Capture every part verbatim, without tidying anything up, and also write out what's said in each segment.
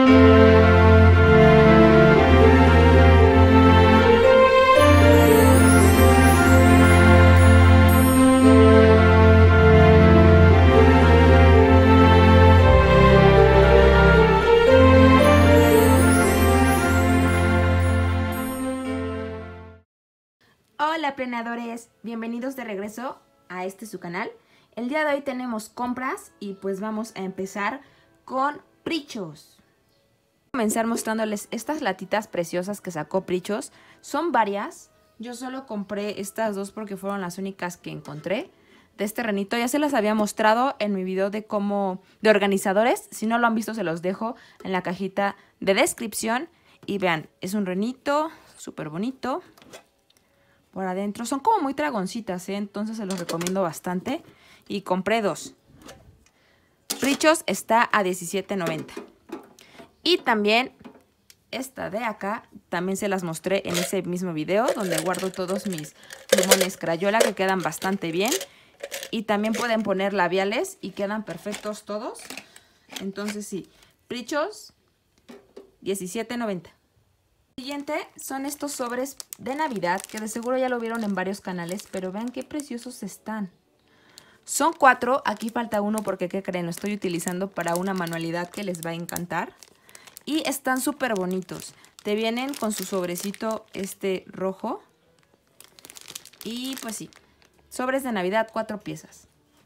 Hola planeadores, bienvenidos de regreso a este su canal. El día de hoy tenemos compras y pues vamos a empezar con Prichos. Voy a comenzar mostrándoles estas latitas preciosas que sacó Prichos. Son varias, yo solo compré estas dos porque fueron las únicas que encontré. De este renito ya se las había mostrado en mi video de cómo de organizadores. Si no lo han visto se los dejo en la cajita de descripción. Y vean, es un renito súper bonito. Por adentro son como muy dragoncitas, ¿eh? Entonces se los recomiendo bastante. Y compré dos. Prichos está a diecisiete noventa. Y también esta de acá, también se las mostré en ese mismo video, donde guardo todos mis plumones Crayola que quedan bastante bien. Y también pueden poner labiales y quedan perfectos todos. Entonces sí, Prichos diecisiete noventa. Siguiente son estos sobres de Navidad que de seguro ya lo vieron en varios canales, pero vean qué preciosos están. Son cuatro, aquí falta uno porque ¿qué creen? Lo estoy utilizando para una manualidad que les va a encantar. Y están súper bonitos. Te vienen con su sobrecito este rojo. Y pues sí, sobres de Navidad, cuatro piezas.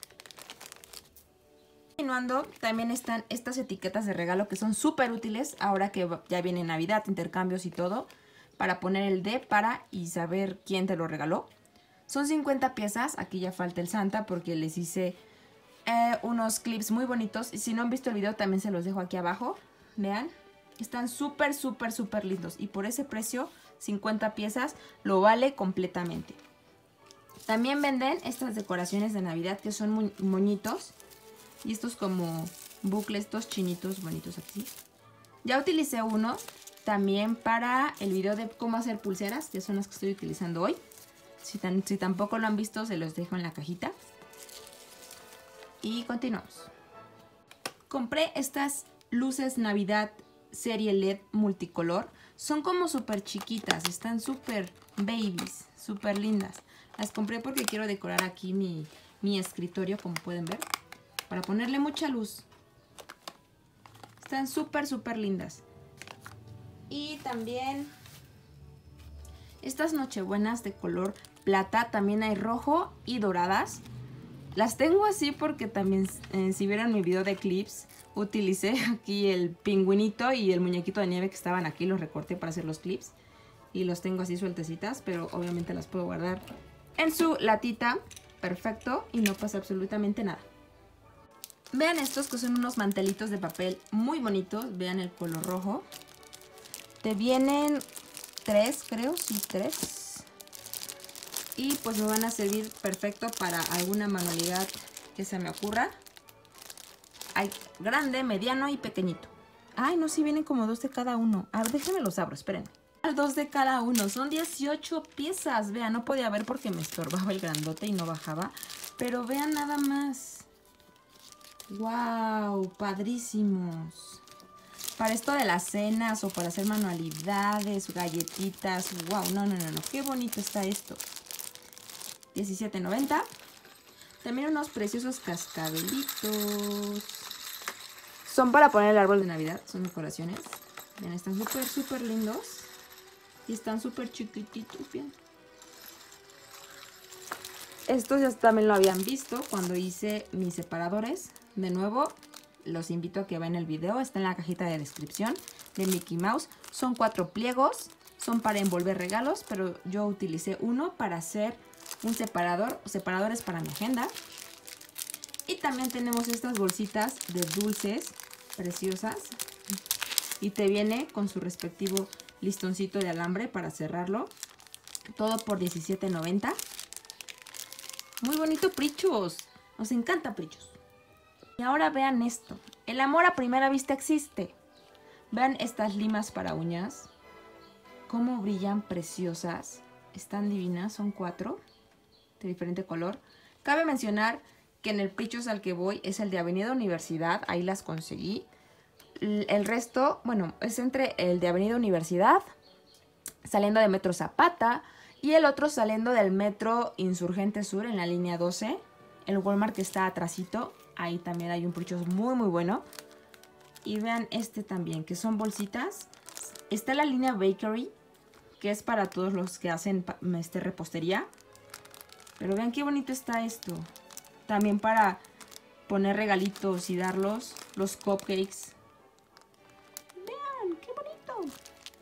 Continuando, también están estas etiquetas de regalo que son súper útiles ahora que ya viene Navidad, intercambios y todo, para poner el de para y saber quién te lo regaló. Son cincuenta piezas, aquí ya falta el Santa porque les hice eh, unos clips muy bonitos y si no han visto el video también se los dejo aquí abajo, vean, están súper súper súper lindos y por ese precio, cincuenta piezas, lo vale completamente. También venden estas decoraciones de Navidad que son muy moñitos. Y estos como bucles, estos chinitos bonitos aquí. Ya utilicé uno también para el video de cómo hacer pulseras, que son las que estoy utilizando hoy. Si, tan, si tampoco lo han visto, se los dejo en la cajita. Y continuamos. Compré estas luces Navidad serie L E D multicolor. Son como súper chiquitas, están súper babies, súper lindas. Las compré porque quiero decorar aquí mi, mi escritorio, como pueden ver. Para ponerle mucha luz. Están súper, súper lindas. Y también estas nochebuenas de color plata. También hay rojo y doradas. Las tengo así porque también, eh, si vieron mi video de clips, utilicé aquí el pingüinito y el muñequito de nieve que estaban aquí. Los recorté para hacer los clips. Y los tengo así sueltecitas, pero obviamente las puedo guardar en su latita. Perfecto. Y no pasa absolutamente nada. Vean estos que son unos mantelitos de papel muy bonitos. Vean el color rojo. Te vienen tres, creo, sí, tres. Y pues me van a servir perfecto para alguna manualidad que se me ocurra. Hay grande, mediano y pequeñito. Ay, no, sí vienen como dos de cada uno. A ver, déjenme los abro, esperen. Dos de cada uno, son dieciocho piezas. Vean, no podía ver porque me estorbaba el grandote y no bajaba. Pero vean nada más. ¡Wow! Padrísimos. Para esto de las cenas o para hacer manualidades, galletitas. ¡Wow! No, no, no, no. ¡Qué bonito está esto! diecisiete noventa. También unos preciosos cascabelitos. Son para poner el árbol de Navidad. Son decoraciones. Vean, están súper, súper lindos. Y están súper chiquititos. Bien. Estos ya también lo habían visto cuando hice mis separadores. De nuevo, los invito a que vean el video. Está en la cajita de descripción de Mickey Mouse. Son cuatro pliegos. Son para envolver regalos, pero yo utilicé uno para hacer un separador. Separadores para mi agenda. Y también tenemos estas bolsitas de dulces preciosas. Y te viene con su respectivo listoncito de alambre para cerrarlo. Todo por diecisiete noventa. Muy bonito Prichos. Nos encanta Prichos. Y ahora vean esto. El amor a primera vista existe. Vean estas limas para uñas. Cómo brillan, preciosas. Están divinas. Son cuatro. De diferente color. Cabe mencionar que en el Prichos al que voy es el de Avenida Universidad. Ahí las conseguí. el resto, bueno, es entre el de Avenida Universidad, saliendo de Metro Zapata, y el otro saliendo del Metro Insurgente Sur en la línea doce. El Walmart que está atrásito, ahí también hay un Prichos muy muy bueno. Y vean este también, que son bolsitas. Está la línea Bakery, que es para todos los que hacen este, repostería. Pero vean qué bonito está esto. También para poner regalitos y darlos, los cupcakes. Vean, qué bonito.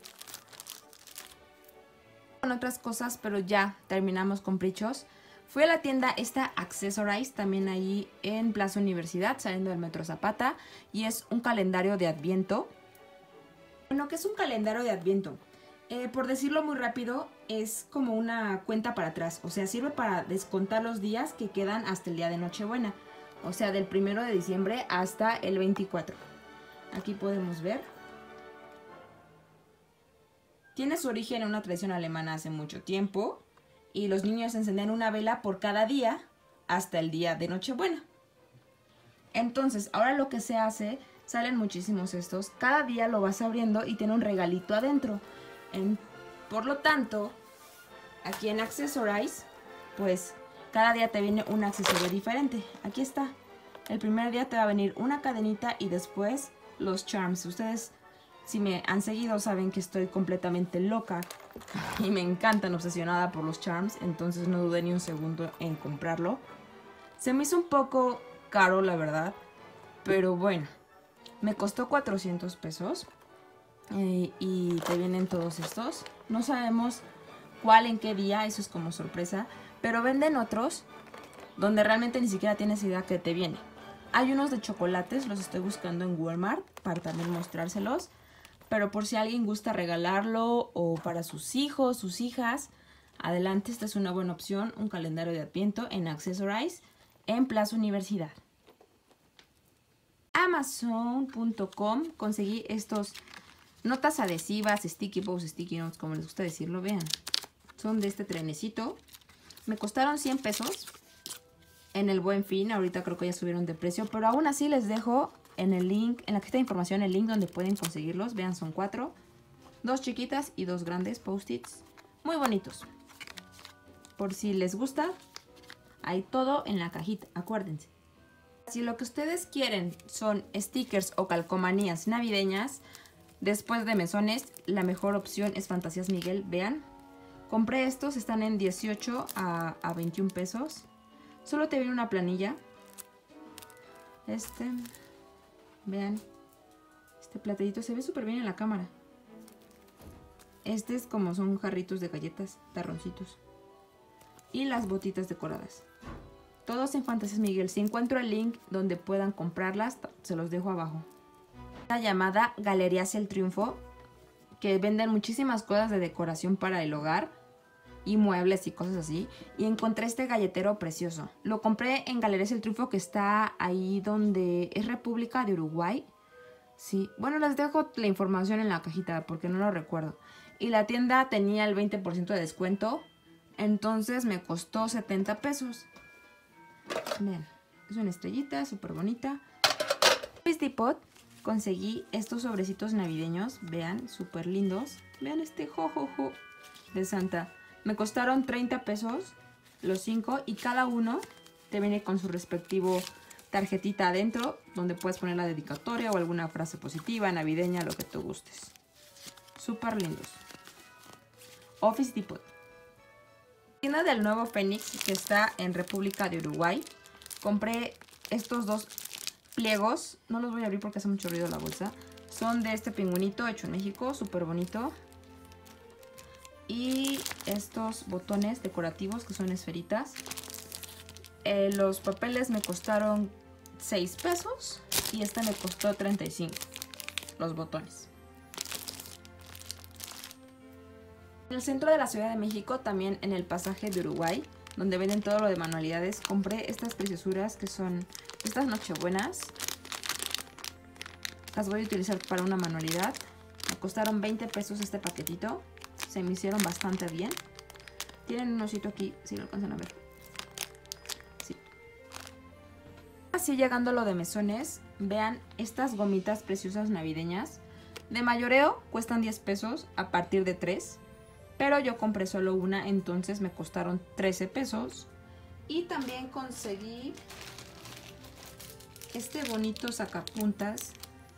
Con otras cosas, pero ya terminamos con Prichos. Fui a la tienda esta Accessorize, también ahí en Plaza Universidad, saliendo del Metro Zapata. Y es un calendario de Adviento. Bueno, ¿qué es un calendario de Adviento? Eh, por decirlo muy rápido, es como una cuenta para atrás. O sea, sirve para descontar los días que quedan hasta el día de Nochebuena. O sea, del primero de diciembre hasta el veinticuatro. Aquí podemos ver. Tiene su origen en una tradición alemana hace mucho tiempo. Y los niños encendían una vela por cada día hasta el día de Nochebuena. Entonces, ahora lo que se hace, salen muchísimos estos. Cada día lo vas abriendo y tiene un regalito adentro. En, por lo tanto, aquí en Accessorize, pues cada día te viene un accesorio diferente. Aquí está. El primer día te va a venir una cadenita y después los charms. Ustedes, si me han seguido, saben que estoy completamente loca y me encantan, obsesionada por los charms. Entonces no dudé ni un segundo en comprarlo. Se me hizo un poco caro, la verdad, pero bueno, me costó cuatrocientos pesos. Eh, y te vienen todos estos. No sabemos cuál en qué día, eso es como sorpresa. Pero venden otros donde realmente ni siquiera tienes idea que te viene. Hay unos de chocolates, los estoy buscando en Walmart para también mostrárselos. Pero por si alguien gusta regalarlo o para sus hijos, sus hijas, adelante, esta es una buena opción. Un calendario de Adviento en Accessorize en Plaza Universidad. Amazon punto com conseguí estos notas adhesivas, sticky bows, sticky notes, como les gusta decirlo, vean. Son de este trenecito. Me costaron cien pesos en el Buen Fin. Ahorita creo que ya subieron de precio, pero aún así les dejo en el link, en la cajita de información, el link donde pueden conseguirlos. Vean, son cuatro. Dos chiquitas y dos grandes post-its. Muy bonitos. Por si les gusta, hay todo en la cajita, acuérdense. Si lo que ustedes quieren son stickers o calcomanías navideñas, después de mesones, la mejor opción es Fantasías Miguel. Vean, compré estos, están en dieciocho a, a veintiún pesos. Solo te viene una planilla. Este, vean, este platillito se ve súper bien en la cámara. Este es como son jarritos de galletas, tarroncitos. Y las botitas decoradas. Todos en Fantasías Miguel. Si encuentro el link donde puedan comprarlas, se los dejo abajo. Una llamada Galerías El Triunfo, que venden muchísimas cosas de decoración para el hogar y muebles y cosas así. Y encontré este galletero precioso. Lo compré en Galerías El Triunfo, que está ahí donde es República de Uruguay. Sí, bueno, les dejo la información en la cajita porque no lo recuerdo. Y la tienda tenía el veinte por ciento de descuento, entonces me costó setenta pesos. Vean, es una estrellita súper bonita. Luis Depot. Conseguí estos sobrecitos navideños, vean, súper lindos. Vean este jojojo de Santa. Me costaron treinta pesos los cinco y cada uno te viene con su respectivo tarjetita adentro, donde puedes poner la dedicatoria o alguna frase positiva, navideña, lo que tú gustes. Súper lindos. Office Depot. Tienda del Nuevo Fénix, que está en República de Uruguay. Compré estos dos pliegos. No los voy a abrir porque hace mucho ruido la bolsa. Son de este pingüinito hecho en México, súper bonito. Y estos botones decorativos que son esferitas. Eh, los papeles me costaron seis pesos y este me costó treinta y cinco. Los botones. En el centro de la Ciudad de México, también en el pasaje de Uruguay, donde venden todo lo de manualidades, compré estas preciosuras que son estas nochebuenas. Las voy a utilizar para una manualidad. Me costaron veinte pesos este paquetito. Se me hicieron bastante bien. Tienen un osito aquí, si lo alcanzan a ver. Sí. sí, llegando a lo de mesones, vean estas gomitas preciosas navideñas. De mayoreo cuestan diez pesos a partir de tres. Pero yo compré solo una, entonces me costaron trece pesos. Y también conseguí este bonito sacapuntas.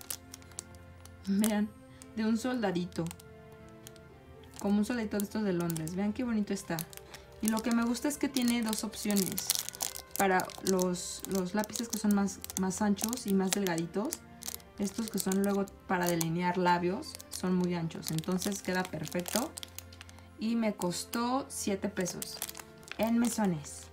Vean, de un soldadito. Como un soldadito de estos de Londres. Vean qué bonito está. Y lo que me gusta es que tiene dos opciones. Para los, los lápices que son más, más anchos y más delgaditos. Estos que son luego para delinear labios son muy anchos. Entonces queda perfecto. Y me costó siete pesos. En mesones.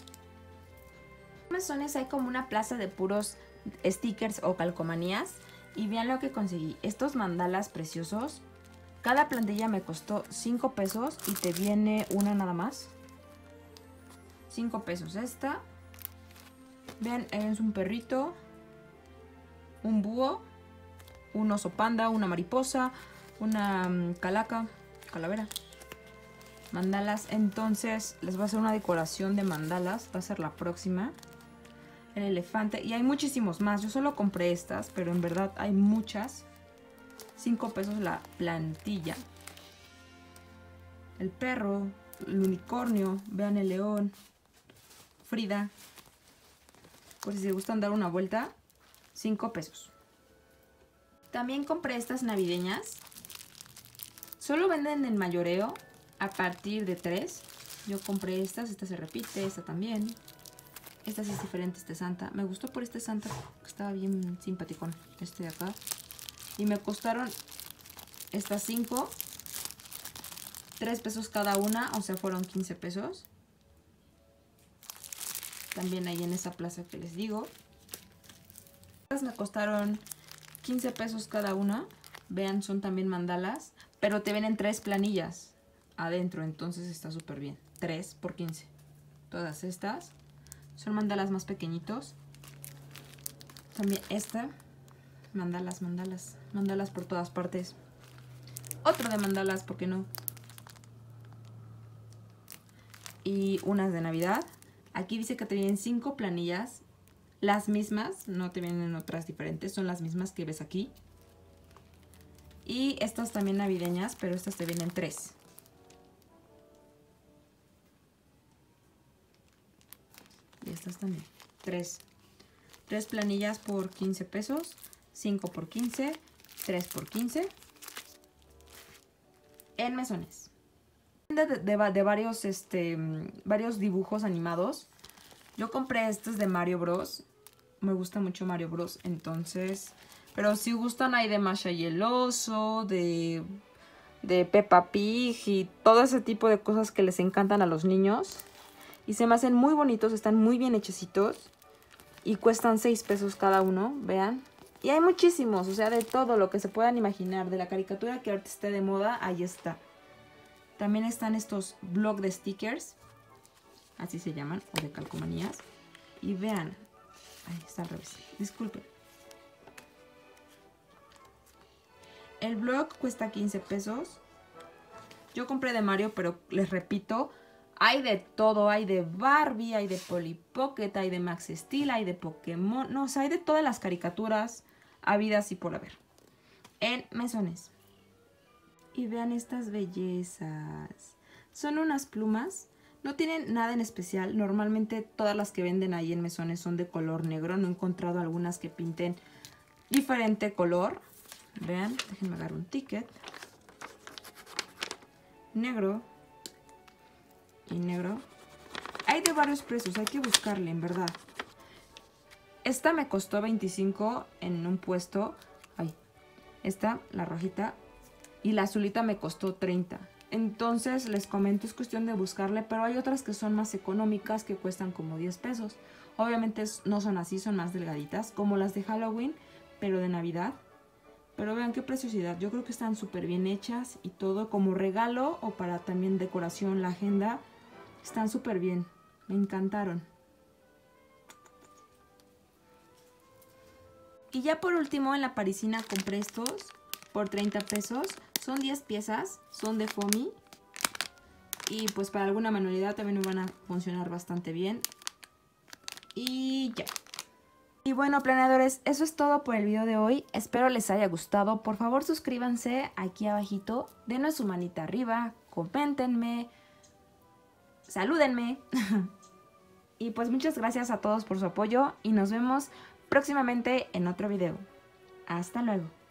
En mesones hay como una plaza de puros stickers o calcomanías. Y vean lo que conseguí. Estos mandalas preciosos. Cada plantilla me costó cinco pesos y te viene una nada más. cinco pesos esta. Vean, es un perrito, un búho, un oso panda, una mariposa, una um, calaca, calavera, mandalas. Entonces les voy a hacer una decoración de mandalas. Va a ser la próxima. El elefante. Y hay muchísimos más. Yo solo compré estas, pero en verdad hay muchas. cinco pesos la plantilla. El perro, el unicornio, vean el león, Frida. Por si se gustan dar una vuelta, cinco pesos. También compré estas navideñas. Solo venden en mayoreo a partir de tres. Yo compré estas, esta se repite, esta también. Esta sí es diferente, este Santa. Me gustó por este Santa, que estaba bien simpaticón, este de acá. Y me costaron estas cinco, tres pesos cada una, o sea fueron quince pesos. También ahí en esa plaza que les digo. Estas me costaron quince pesos cada una. Vean, son también mandalas, pero te vienen tres planillas adentro, entonces está súper bien. tres por quince. Todas estas son mandalas más pequeñitos. También esta. Mandalas, mandalas, mandalas por todas partes. Otro de mandalas, ¿por qué no? Y unas de Navidad. Aquí dice que te vienen cinco planillas. Las mismas, no te vienen otras diferentes. Son las mismas que ves aquí. Y estas también navideñas, pero estas te vienen tres. Y estas también. Tres. Tres planillas por quince pesos. cinco por quince, tres por quince, en mesones. De, de, de varios, este, varios dibujos animados. Yo compré estos de Mario Bros. Me gusta mucho Mario Bros. Entonces, pero si gustan hay de Masha y el oso, de, de Peppa Pig y todo ese tipo de cosas que les encantan a los niños. Y se me hacen muy bonitos, están muy bien hechecitos. Y cuestan seis pesos cada uno, vean. Y hay muchísimos, o sea, de todo lo que se puedan imaginar. De la caricatura que ahorita esté de moda, ahí está. También están estos blogs de stickers. Así se llaman, o de calcomanías. Y vean. Ahí está al revés, disculpen. El blog cuesta quince pesos. Yo compré de Mario, pero les repito, hay de todo. Hay de Barbie, hay de Polly Pocket, hay de Max Steel, hay de Pokémon. No, o sea, hay de todas las caricaturas habidas y por haber. En mesones. Y vean estas bellezas. Son unas plumas. No tienen nada en especial. Normalmente todas las que venden ahí en mesones son de color negro. No he encontrado algunas que pinten diferente color. Vean, déjenme agarrar un ticket. Negro. Y negro. Hay de varios precios. Hay que buscarle, en verdad. Esta me costó veinticinco en un puesto. Ay, esta, la rojita. Y la azulita me costó treinta. Entonces les comento, es cuestión de buscarle. Pero hay otras que son más económicas que cuestan como diez pesos. Obviamente no son así, son más delgaditas. Como las de Halloween, pero de Navidad. Pero vean qué preciosidad. Yo creo que están súper bien hechas y todo como regalo o para también decoración, la agenda. Están súper bien. Me encantaron. Y ya por último en la parisina compré estos por treinta pesos. Son diez piezas, son de foamy. Y pues para alguna manualidad también me van a funcionar bastante bien. Y ya. Y bueno, planeadores, eso es todo por el video de hoy. Espero les haya gustado. Por favor, suscríbanse aquí abajito. Denos su manita arriba. Coméntenme. Salúdenme. Y pues muchas gracias a todos por su apoyo. Y nos vemos próximamente en otro video. Hasta luego.